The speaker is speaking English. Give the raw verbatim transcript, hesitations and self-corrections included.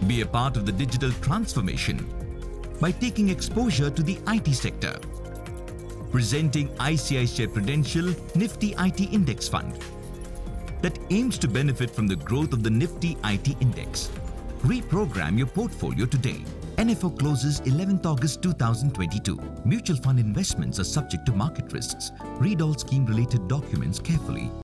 Be a part of the digital transformation by taking exposure to the I T sector. Presenting I C I C I Prudential Nifty I T Index Fund that aims to benefit from the growth of the Nifty I T Index. Reprogram your portfolio today. N F O closes eleventh August two thousand twenty-two. Mutual fund investments are subject to market risks. Read all scheme-related documents carefully.